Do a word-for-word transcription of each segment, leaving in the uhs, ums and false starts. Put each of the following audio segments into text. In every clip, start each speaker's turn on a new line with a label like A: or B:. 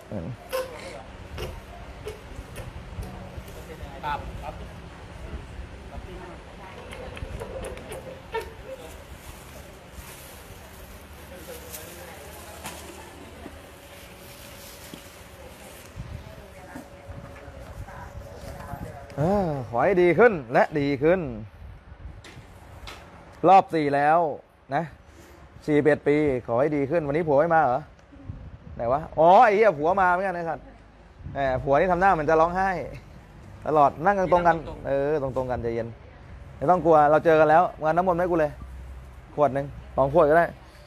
A: ครับ
B: ขอให้ดีขึ้นและดีขึ้นรอบสี่แล้วนะสี่เบ็ดปีขอให้ดีขึ้นวันนี้ผัวไม่มาเหรอไหนวะอ๋อไอ้เหี้ยผัวมาเหมือนกันนะครับแหมผัวนี่ทำหน้าเหมือนจะร้องไห้ตลอดนั่งกันตรงกันเออตรงตรงกันใจเย็นไม่ต้องกลัวเราเจอกันแล้วงานน้ำมนต์ให้กูเลยขวดหนึ่งสองขวดก็ได้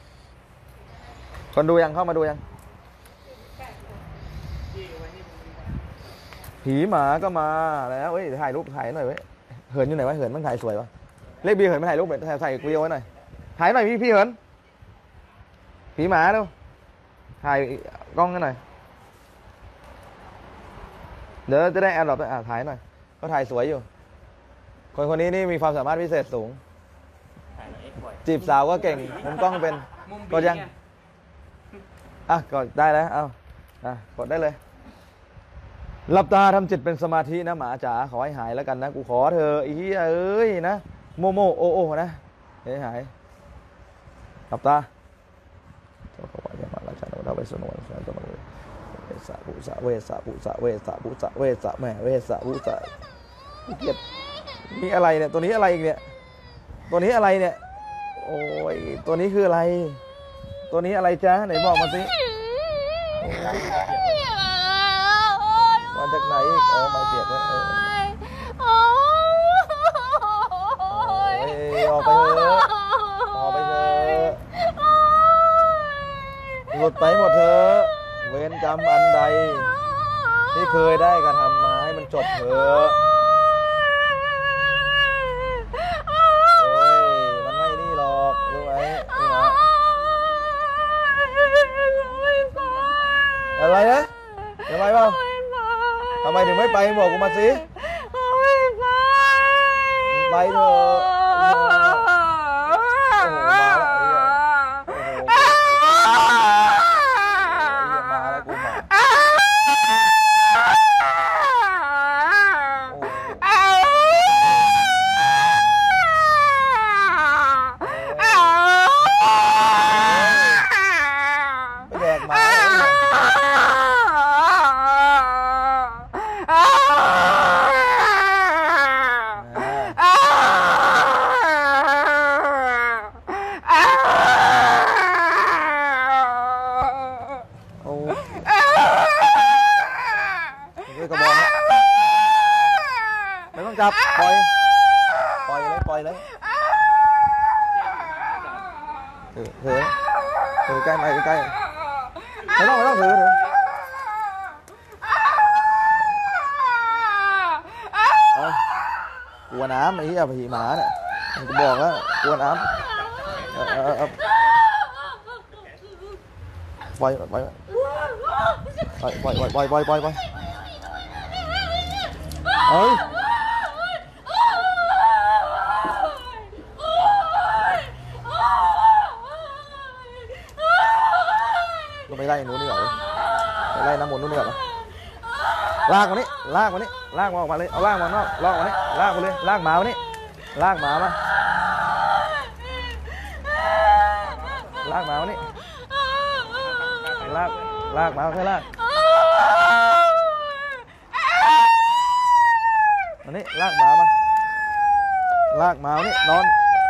B: คนดูยังเข้ามาดูยังผีหมาก็มาแล้วเฮ้ยถ่ายรูปถ่ายหน่อยเว้ยเหินอยู่ไหนวะเหินมันถ่ายสวยวะเรียกบีเหินมาถ่ายรูปไปถ่ายวีดีโอไว้หน่อยถ่ายหน่อยพี่พี่เหินผีหมาดูถ่ายกล้องกันหน่อยเดี๋ยวจะได้แอดดรอปอ่ะถ่ายหน่อยก็ถ่ายสวยอยู่คนคนนี้นี่มีความสามารถพิเศษสูงจีบสาวก็เก่งมุมกล้องเป็นกดยังอ่ะกดได้แล้วเอาอ่ะกดได้เลยหลับตาทำจิตเป็นสมาธินะหมาจ๋าขอให้หายแล้วกันนะกูขอเธออีเอ้ยนะโมโมโอโอนะให้หายหลับตาเจ้าขวายมาราชาเราไปสนวนสนวนจะมาเวสะบุสะเวสะบุสะเวสะบุสะเวสะแม่เวสะบุสะเกียดนี่อะไรเนี่ยตัวนี้อะไรอีกเนี่ยตัวนี้อะไรเนี่ยโอ้ยตัวนี้คืออะไรตัวนี้อะไรจ๊ะไหนบอกมาสิมาจากไหนอีกอ๋อไม่เปียกเลยเออออกไปเถอะออกไปเถอะหลุดไปหมดเถอะเวรกรรมอันใดที่เคยได้กระทำมาให้มันจบเถอะโอ้ยมันไม่นี่หรอกรู้ไหมนี่หรออะไรนะจะไปเปล่าทำไมถึงไม่ไปบอกกูมาสิไปเถอะจับปล่อยปล่อยเลยปล่อยเลยถือถือถือใกล้ไหมใกล้ไม่ต้องไม่ต้องถือถือกลัวน้ำไอ้เหี้ยผีหมาเนี่ยมันจะบอกว่ากลัวน้ำปล่อยปล่อยปล่อยปล่อยปล่อยปล่อยปล่อยปล่อยเฮ้ยก็ไปไล่นู้นนี่หรอไปไล่น้ำมนต์นู้นนี่หรอลากมานี่ลากมานี่ลากมาออกมาเลยเอาลากมานอกลากมานี่ลากมาเลยลากหมามานี่ลากหมามาลากหมามานี่ลากลากหมาแค่ลากมานี่ลากหมามาลากหมามานี่นอน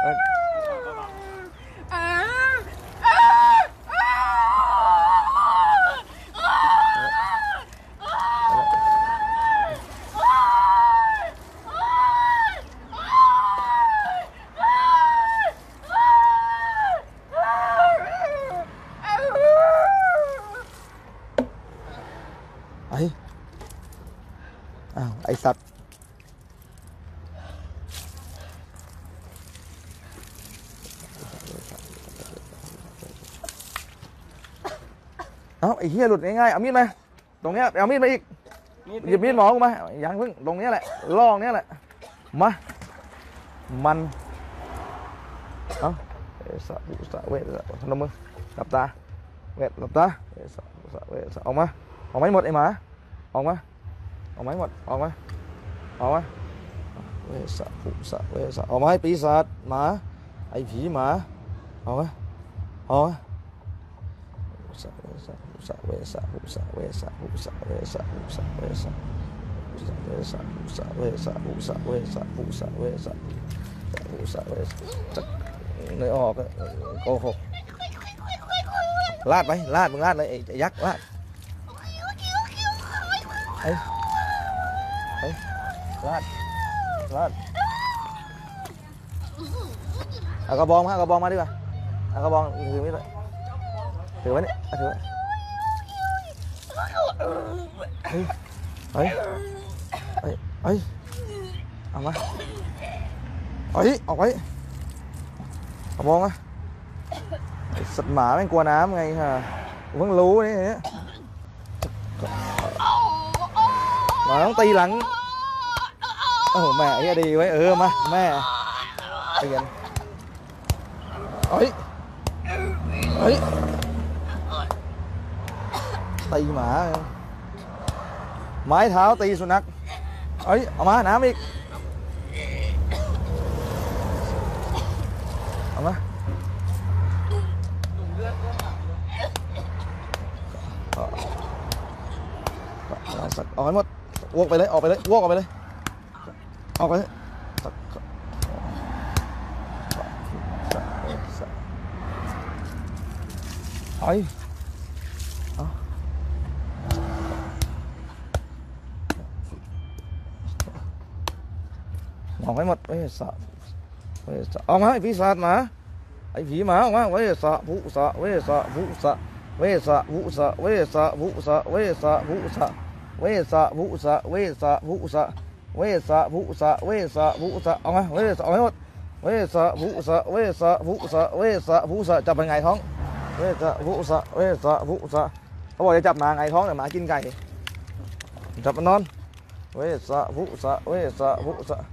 B: ไอ้อ้าวไอ้สัตว์เอ้าไอ้เหี้ยหลุดง่ายๆเอามีดมาตรงเนี้ยเอามีดมาอีกหยิบมีดหมอกูมาอย่างพึ่งตรงนี้แหละล่องนี้แหละมามันเอ้าเอสะบุสะเวสะทำมือหลับตาเวสหลับตาเอสะบุสะเวสะออกมาออกมาให้หมดไอ้หมาออกมาออกมาให้หมดออกมาออกมาเวสะภุสะเวสะออกมาให้ปีศาจหมาไอ้ผีหมาออกมาออกมาเวสะเวสะภุสะเวสะภุสะเวสะภุสะเวสะภุสะเวสะภุสะเวสะภุสะเวสะภุสะเวสะภุสะเวสะภุสะเวสะจะเลยออกโกหกลาดไปลาดมึงลาดเลยไอ้ยักษ์ลาดไอ้ไอ้ลาดลาดเอากระบองมาเอากระบองมาดีกว่าเอากระบองถือไว้เลยถือไว้เนี่ยถือไว้เฮ้ยเฮ้ยเฮ้ยเฮ้ยเอามาเฮ้ยออกไว้กระบองมาสัตว์หมาไม่กลัวน้ำไงฮะเพิ่งรู้นี่เนี่ยหมาต้องตีหลังโอ้แม่ไอ้ดีไว้เออมาแม่เปลี่ยนเฮ้ยเฮ้ยตีหมาไม้เท้าตีสุนัขเฮ้ยเอามาน้ำอีกเอามาออกให้หมดวกไปเลยออกไปเลยวกออกไปเลยออกไปเลยเฮ้ยออกให้หมดเวสะเวสะออกมาไอ้ปีศาจหมาไอ้ผีหมาออกมาเวสะภุสะเวสะภุสะเวสะภุสะเวสะภุสะเวสะภุสะเวสะภุสะเวสะภุสะเวสะภุสะเวสะภุสะออกมาเวสะออกให้หมดเวสะภุสะเวสะภุสะเวสะภุสะจับไปไงท้องเวสะภุสะเวสะภุสะเขาบอกจะจับหมาไงท้องแต่หมากินไก่จับมันนอนเวสะภุสะเวสะภุสะ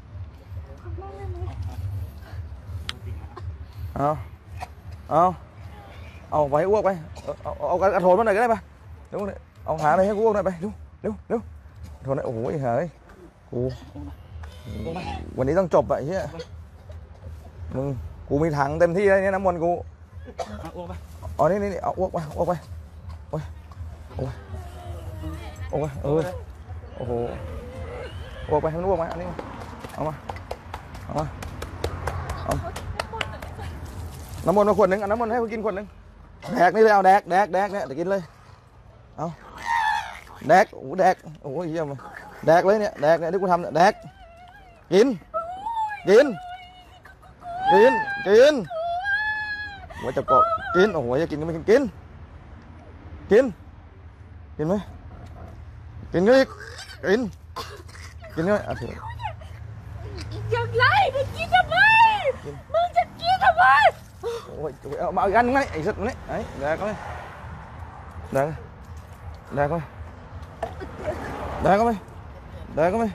B: เอาเอาเอาไปอ้วกไปเอาเอากระโถนมาหน่อยก็ได้ปะเดี๋ยวเอาหาอะไรให้กูอ้วกหน่อยไปเร็วเร็วเร็วโถนโอ้โหเฮ้ยกูวันนี้ต้องจบอะเฮียมึงกูมีถังเต็มที่เลยเนี่ยน้ำมนต์กูอ๋อนี่นี่เอาอ้วกไปอ้วกไปโอ้ยโอ้ยโอ้ยเออโอ้โหอ้วกไปให้มันอ้วกไหมอันนี้เอามาเอามาเอาน้ำมนต์มาขวดหนึ่งเอาน้ำมนต์ให้กูกินขวดหนึ่งแดกนี่เลยเอาแดกแดกแดกเนี่ยเดี๋ยวกินเลยเอาแดกโอ้แดกโอ้ยเยี่ยมแดกเลยเนี่ยแดกเนี่ยที่กูทำเนี่ยแดกกินกินกินกินหัวจะเกาะกินโอ้โหจะกินก็ไม่กินกินกินกินไหมกินก็อีกกินกินก็อ่ะถือ
A: อย่างไรมึงกินทำไมมึงจะกินทำไม
B: โอ้ยเอามาอีกอันนึงไอ้สัตว์นี่ไอ้แดกเลยแดกแดกเลยแดกเลยแดกเลย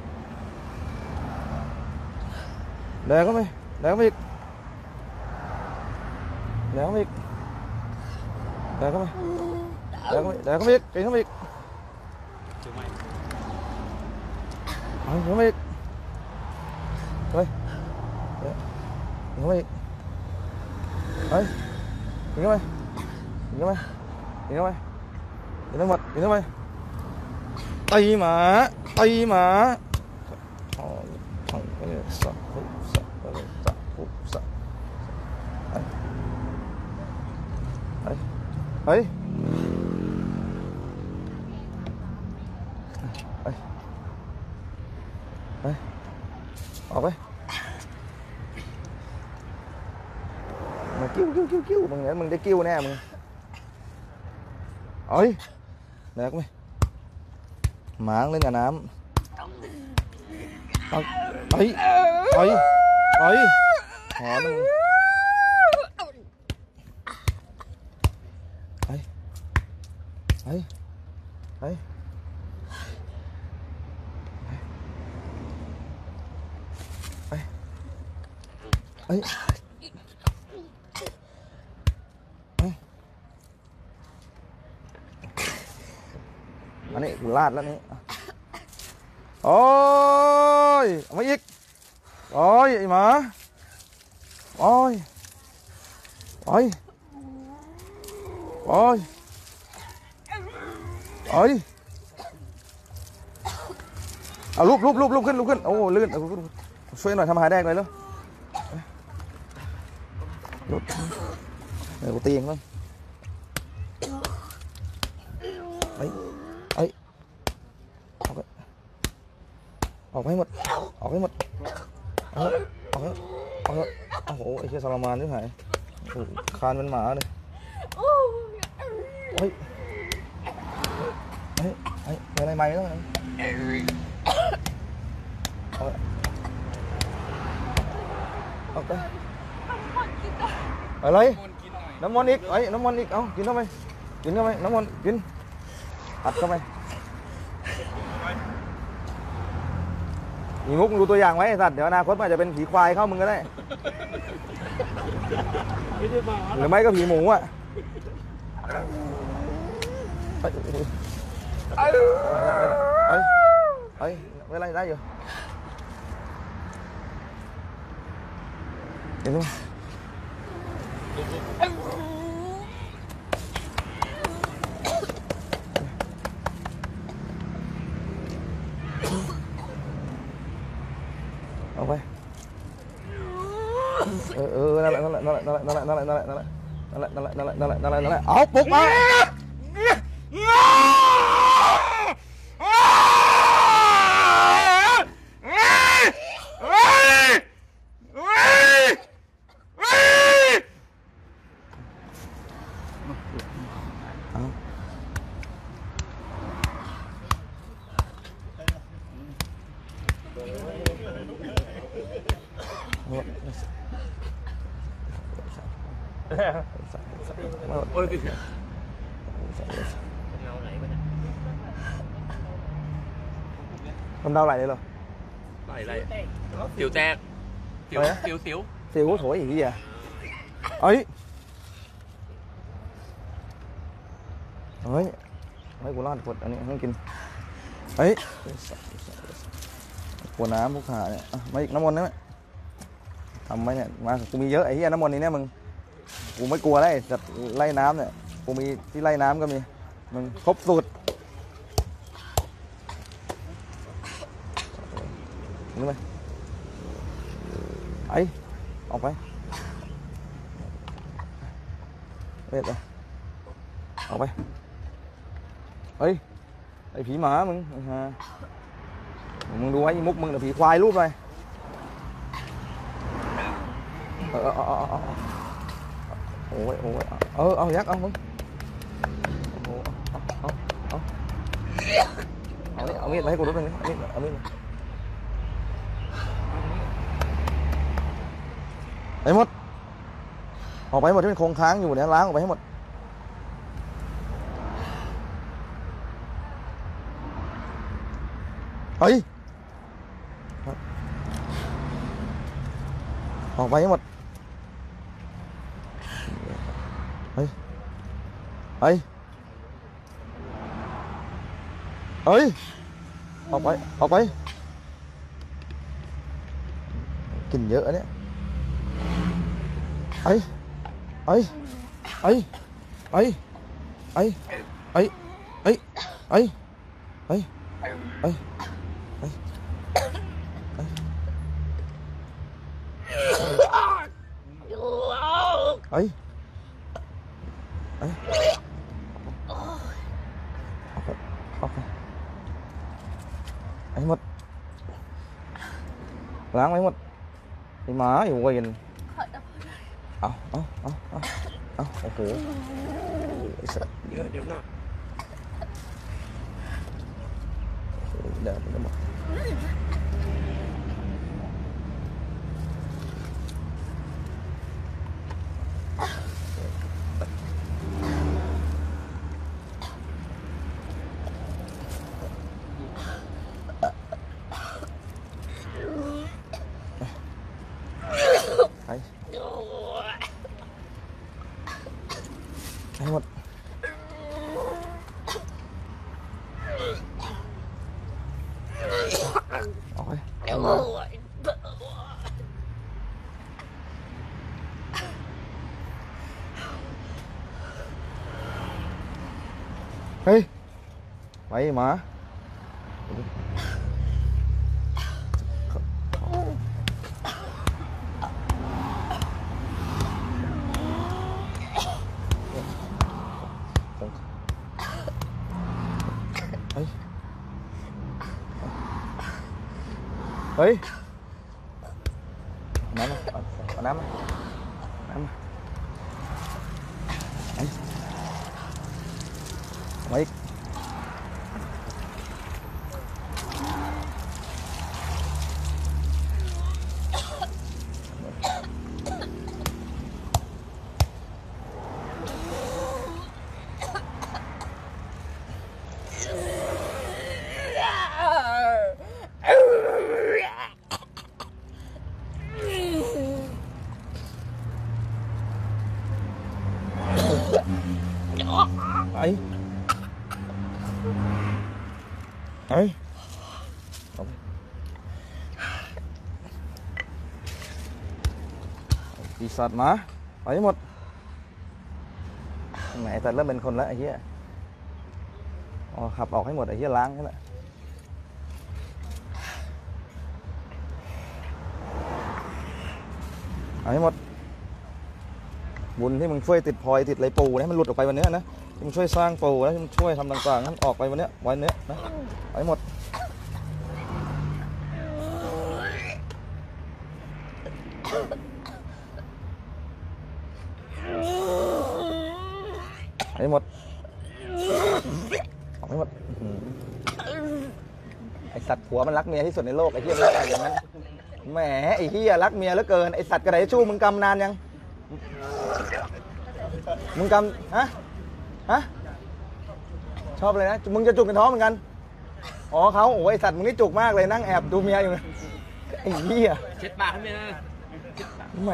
B: แดกเลยแดกอีกแดกอีกแดกเลยแดกเลยแดกอีกกินอีกเอากินอีกเฮ้ยกินอีกเฮ้ยกินเข้าไปกินเข้าไปกินเข้าไปกินทั้งหมดกินเข้าไปตีหมาตีหมาอ๋อทั้งเวสะภุสะเวสะภุสะเฮ้ยเฮ้ยเฮ้ยเฮ้ยออกไปมึงกิ้วกิ้วกิ้วกิ้วมึงเนี่ยมึงได้กิ้วแน่มึงเอ้ยแดกไหมหมาเล่นกับน้ำเอ้ยเอ้ยเอ้ยเอ้ยหอนมึงเอ้ยเอ้ยเอ้ยเอ้ยเอ้ยอันนี้กูลาดแล้วนี่โอ้ยเอามาอีกโอ้ยไอ้หมาโอ้ยโอ้ยโอ้ยโอ้ยเอาลุกลุกลุกลุกขึ้นลุกขึ้นโอ้ลื่นเอาช่วยหน่อยทำอาหารแดกเลยแล้วลุกเดี๋ยวกูตีเองมั้งไอ้ไอ้ออกไปออกไปให้หมดออกให้หมดออกออกออกโอ้โหไอ้เชี่ยทรมานที่ไหนคานเป็นหมาเลยเฮ้ยเฮ้ยเฮ้ยอะไรใหม่แล้วไงออกไปอะไรน้ำมันอีกไอ้น้ำมันอีกเอากินเข้าไปกินเข้าไปน้ำมันกินอัดเข้าไปมีมุกดูตัวอย่างไว้สัตว์เดี๋ยวอนาคตมันจะเป็นผีควายเข้ามึงก็ได้หรือไม่ก็ผีหมูอ่ะเฮ้ยเฮ้ยไม่ไรได้อยู่เดี๋ยวเอาไปเออเออนั่นแหละนั่นแหละนั่นแหละนั่นแหละนั่นแหละนั่นแหละนั่นแหละนั่นแหละนั่นแหละนั่นแหละนั่นแหละนั่นแหละนั่นแหละเอาปลุกมาโอ้ยมันเดาไหลเลยเหรอไหลไหลสิวแตกสิวสิวสิวสิวโถอย่างนี้อ่ะเอ้ยเฮ้ยไม่กูรอดกดอันนี้ต้องกินเฮ้ยปวดน้ำพวกขาเนี่ยมาอีกน้ำมนต์ได้ไหมทำไหมเนี่ยมากูมีเยอะไอ้เหี้ยน้ำมนต์นี้เนี่ยมึงกูไม่กลัวได้จัดไล่น้ำเนี่ยกูมีที่ไล่น้ำก็มีมึงครบสูตรนี่ไหมไอ้ออกไปเบ็ดเลยออกไปเฮ้ยไอ้ผีหมามึงฮะมึงดูไอ้มุกมึงเดี๋ยวผีควายรูปไปเออเออเออโอ้ยโอ้ยเออเอายักษ์เอามึงโอ้เอาเอาเอาเอามีดมาให้กูรู้ตรงนี้เอามีดเอามีดไอ้หมดออกไปหมดที่เป็นโครงค้างอยู่เนี่ยล้างออกไปให้หมดเฮ้ยออกไปให้หมดเฮ้ยเฮ้ยเฮ้ยออกไปออกไปกินเยอะเนี่ยไอ้ไอ้ไอ้ไอ้ไอ้ไอ้ไอ้ไอ้ไอ้ไอ้ไอ้ไอ้ออกไปออกไปไอ้หมดล้างไว้หมดไอ้หมาอยู่เวรเอาเอาเอาเอาเอาโอ้โหเดี๋ยวเดี๋ยวนะเดี๋ยวเดี๋ยวให้หมดเฮ้ยไปหมาเฮ้ยเฮ้ยน้ำมาเอาน้ำมาน้ำมาไอ้ไว้ไอ้ไอ้ปีศาจหมาไปหมดไหนแต่เริ่มเป็นคนแล้วไอ้เหี้ยอ๋อขับออกให้หมดไอ้เหี้ยล้างแค่นั้นเอาให้หมดบุญที่มึงช่วยติดพลอยติดไรปูนะให้มันหลุดออกไปวันนี้นะที่มึงช่วยสร้างปูแล้วที่มึงช่วยทำต่างๆนั้นออกไปวันนี้วันนี้นะเอาให้หมดเอาให้หมดเอาให้หมดไอสัตว์ผัวมันรักเมียที่สุดในโลกไอ้เหี้ยไม่ได้อย่างนั้นแหมไอ้เหี้ยรักเมียเหลือเกินไอสัตว์กระไดชู้มึงกำนานยังมึงกำฮะฮะชอบเลยนะมึงจะจุกในท้องเหมือนกันอ๋อเขาโอ้ยสัตว์มึงนี่จุกมากเลยนั่งแอบดูเมียอยู่ไอ้เหี้ย
C: เช็ดปากให้เมีย
B: แหม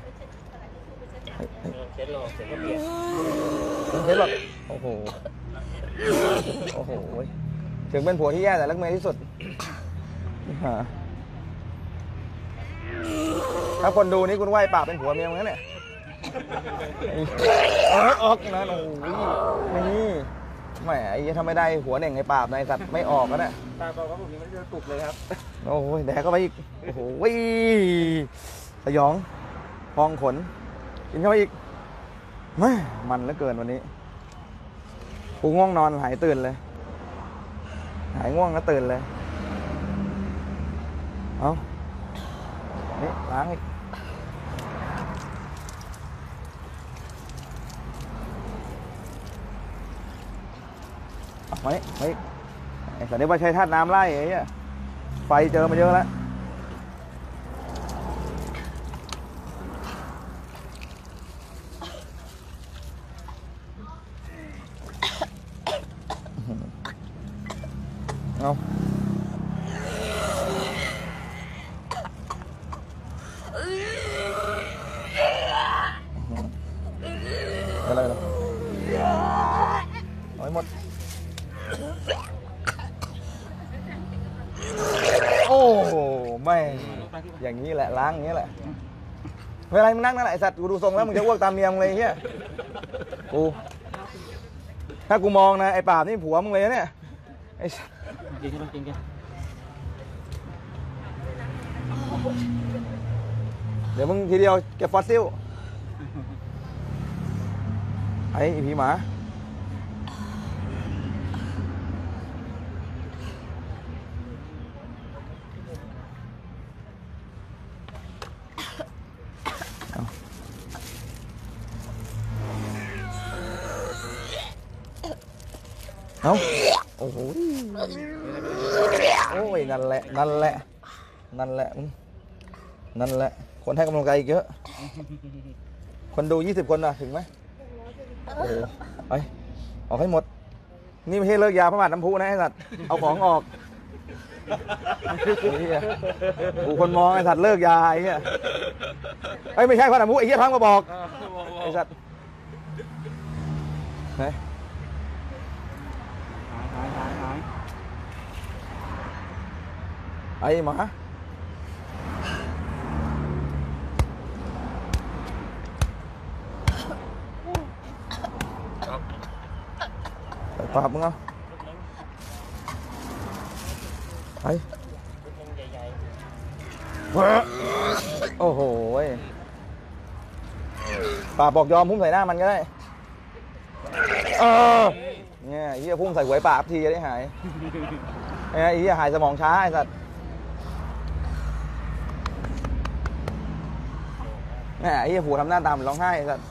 C: เช็ดโลเช็ดก็เปลี่ยน
B: เช็ดหรอกโอ้โหโอ้โหถึงเป็นผัวที่แย่แต่รักเมียที่สุดถ้าคนดูนี่คุณไหว้ปากเป็นผัวเมียมั้งเนี่ยออกออกนะโอ้ยนี่แหมไอ้ทำไม่ได้หัวเน่งไอ้ปราบนายสัตว์ไม่ออกก็ได้
C: ตาบอกว่าผมยังไม่ได้ตุกเลยครับ
B: โอ้ยแดกเข้าไปอีกโอ้โหสยองพองขนกินเข้าไปอีกแม่มันเหลือเกินวันนี้กูง่วงนอนหายตื่นเลยหายง่วงก็ตื่นเลยเอานี่ล้างอีกมานี่มาอีกไอ้สัตว์นี้ว่าใช้ธาตุน้ำไล่ไอ้เหี้ยไฟเจอมาเยอะแล้วเอาอะไรล่ะเอาให้หมดโอ้โหไม่อย่างนี้แหละล้างอย่างนี้แหละเวลามึงนั่งนั่นแหละไอสัตว์กูดูทรงแล้วมึงจะอ้วกตามเมียมึงเลยเฮียกูถ้ากูมองนะไอปราบนี่ผัวมึงเลยเนี่ยไอ
C: จริงใช่ไหมจริงแก
B: เดี๋ยวมึงทีเดียวเก็บฟอสซิลไอ้ผีหมาเอาโอ้โหโอ้ยนั่นแหละนั่นแหละนั่นแหละนั่นแหละคนให้กำลังใจอีกเยอะคนดูยี่สิบคนนะถึงไหมโอ้โหไปออกให้หมดนี่ไม่ใช่เลิกยาพระบาทน้ำพุนะไอ้สัตว์เอาของออกกูคนมองไอ้สัตว์เลิกยาไอ้เหี้ยไอ้ไม่ใช่พระน้ำพุไอ้เหี้ยทั้งมาบอกไอ้สัตว์ไหนไอ้หมาปรับมึงเอาไปโอ้โหปราบบอกยอมพุ่งใส่หน้ามันก็ได้เออเนี่ยไอ้เหี้ยพุ่งใส่หวยปราบทีจะได้หายเนี่ยไอ้เหี้ยหายสมองช้าไอ้สัตว์เนี่ยไอ้เหี้ยหัวทำหน้าตามร้องไห้ไอ้สัตว์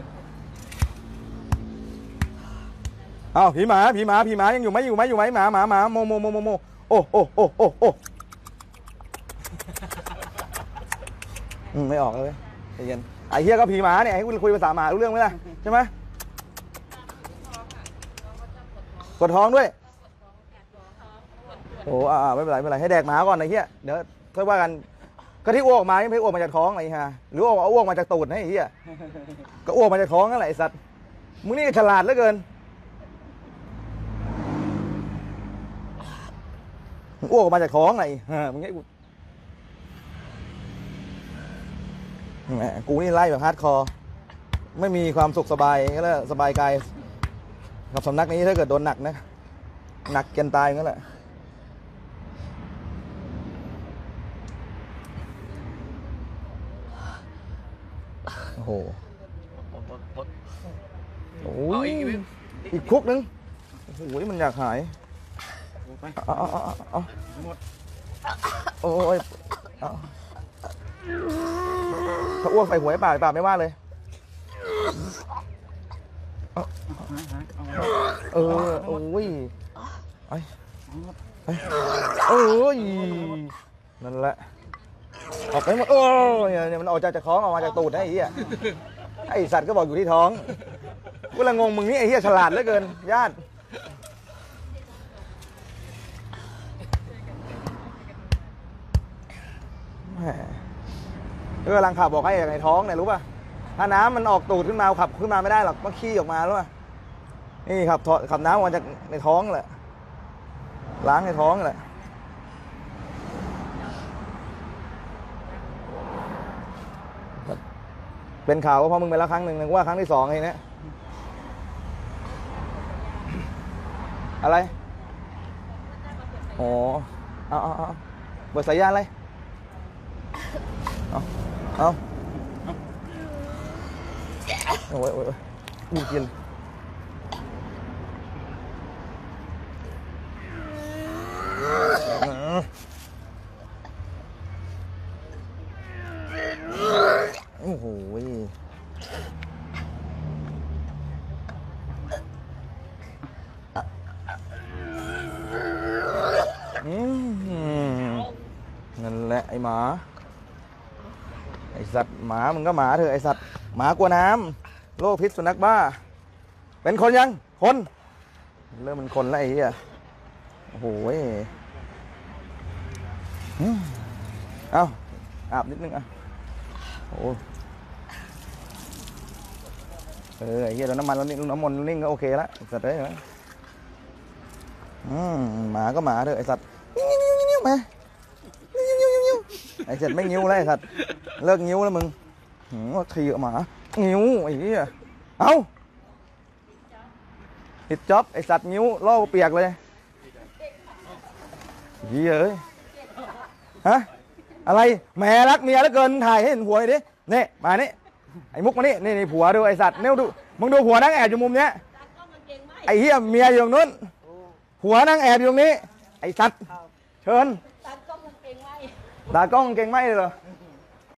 B: เอ้าผีหมาผีหมาผีหมายังอยู่ไหมอยู่ไหมอยู่ไหมหมาหมาหมาโมโมโมโมโมโอ้โอ้โอ้โอ้โอ้อืมไม่ออกเลยใจเย็นไอ้เหี้ยก็ผีหมาเนี่ยให้คุยภาษาหมารู้เรื่องไหมล่ะใช่ไหมกดท้องด้วยโอ้อ่าไม่เป็นไรไม่เป็นไรให้แดกหมาก่อนไอ้เหี้ยเดี๋ยวค่อยว่ากันก็ที่อ้วกมาไม่ใช่อ้วกมาจากท้องไอ้ห่าหรือว่าอ้วกมาจากตูดนะไอ้เหี้ยก็อ้วกมาจากท้องนั่นแหละไอ้สัตว์มึงนี่ฉลาดเหลือเกินมึงอ้วกมาจากท้องไงฮะมึงไงแหมกูนี่ไล่แบบฮาร์ดคอร์ไม่มีความสุขสบายก็แล้วสบายกายกับสำนักนี้ถ้าเกิดโดนหนักนะหนักเกินตายงั้นแหละโอ้โหโอ้ยอีกคุกนึงโอ้โหมันอยากหายเอาเอาเอาเอาโอ้ยถ้าอ้วกใส่หัวไอ้ป่าไอ้ป่าไม่ว่าเลยเออโอ้ยไอ้โอ้ยนั่นแหละออกไปหมดโอ้ยเนี่ยมันออกจากจากท้องออกมาจากตูดนะไอ้เหี้ยไอ้สัตว์ก็บอกอยู่ที่ท้องกูละงงมึงนี่ไอ้เหี้ยฉลาดเหลือเกินญาติก็กำลังขับบอกให้ในท้องเนี่ยรู้ป่ะถ้าน้ำมันออกตูดขึ้นมาขับขึ้นมาไม่ได้หรอกมันขี้ออกมารู้ป่ะนี่ขับขับน้ำออกมาจากในท้องแหละล้างในท้องแหละเป็นข่าวว่าพอมึงไปแล้วครั้งหนึ่งนึกว่าครั้งที่สองไอ้นี่อะไรอ๋อเอาเอาเอาเปิดสายยานอะไรเอาเอาโอ้ยโอ้ยดูกินโอ้โหนั่นแหละไอหมาไอสัตว์หมามึงก็หมาเถอะไอสัตว์หมากลัวน้ำโรคพิษสุนัขบ้าเป็นคนยังคนเริ่มเป็นคนแล้วไอ้เหี้ยโอ้โหเอาอาบนิดนึงอ่ะโอ้เออไอ้เหี้ยเราน้ำมันแล้วนิ่งน้ำมันนิ่งก็โอเคละสัตว์เลยนะอืมหมาก็หมาเถอะไอสัตว์นิ้วนิ้วนิ้วมานิ้วนิ้วนิ้วไอสัตว์ไม่นิ้วแล้วไอสัตว์เลิกนิ้วแล้วมึงหืมว่าขี่ออกมานิ้วไอ้เหี้ยเอ้าติดจ็อบไอสัตว์นิ้วล่อเปียกเลยเหี้ยเอ้ยฮะอะไรแม่รักเมียแล้วเกินถ่ายให้เห็นผัวดินี่มานี่ไอ้มุกมานี่นี่นี่ผัวดูไอสัตว์เนี่ยดูมึงดูผัวนั่งแอบอยู่มุมเนี้ยไอ้เหี้ยเมียอยู่ตรงนู้นผัวนั่งแอบอยู่ตรงนี้ไอสัตว์เชิญตากล้องเก่งไหมตากล้องเก่งไหมเลยเหรอ